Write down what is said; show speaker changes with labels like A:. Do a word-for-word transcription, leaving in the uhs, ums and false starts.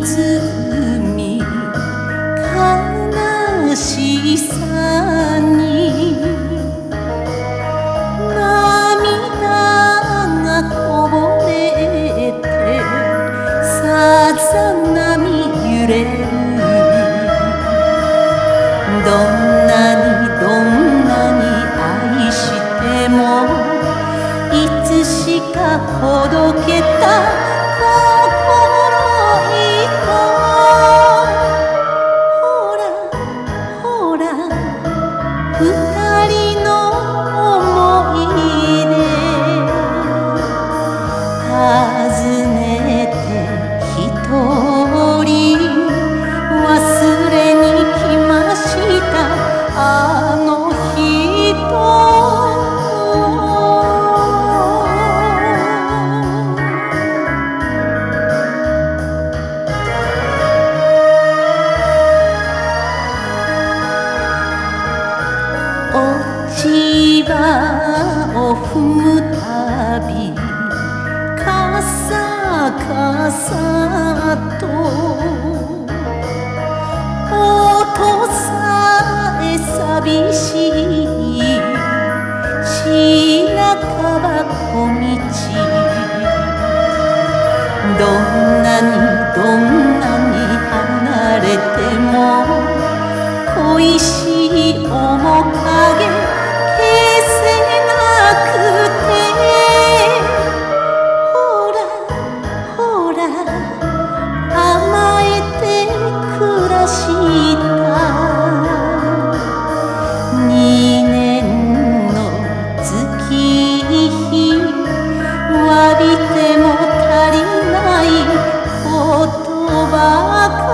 A: み悲しさに涙がこぼれてさざ波揺れる。どんなにどんなに愛してもいつしかほどけた二人の想い出尋ねて一人忘れに来ましたあの人。落ち葉を踏むたびカサカサと音さえ寂しい白樺小道。どんなにどんなに離れても恋しい面影にねんの月日詫びても足りないことばかり。